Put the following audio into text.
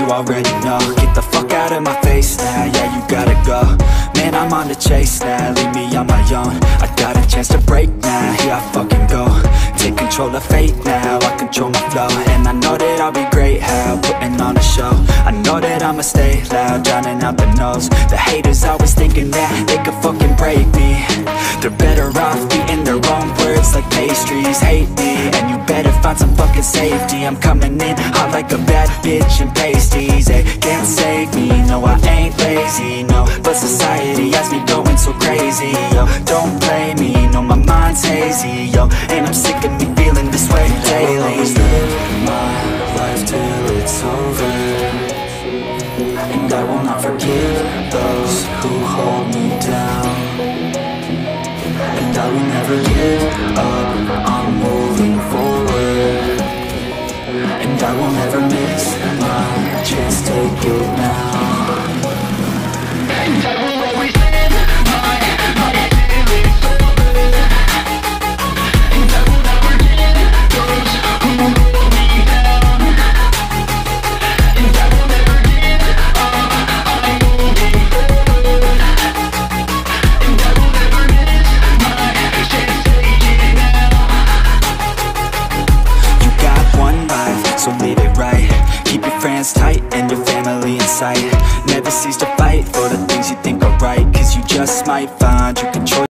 already know. Get the fuck out of my face now, yeah, you gotta go. Man, I'm on the chase now, leave me on my own. I got a chance to break now, here I fucking go. Take control of fate now, I control my flow. And I know that I'll be great, how, putting on a show. I know that I'ma stay loud, drowning out the noise. The haters always thinking that they could fucking break me. They're better off eating their own words like pastries. Hate me, and you better find some fucking safety. I'm coming in hot like a bad bitch in pasties. They can't save me, no I ain't lazy, no. But society has me going so crazy, yo. Don't blame me, no my mind's hazy, yo. And I'm sick of me feeling this way daily. I'll always live my life till it's over, and I will not forgive those who hold me down. And I will never give up, I'm moving forward. And I will never miss my chance, take it now. And I will always live my life till it's over, and I will never give those who hold me down. And I will never give up, I'm moving forward. And I will never miss my chance, take it now. You got one life, so live it right. Keep your friends tight and your family in sight. Never cease to fight for the things you think are right, 'cause you just might find you control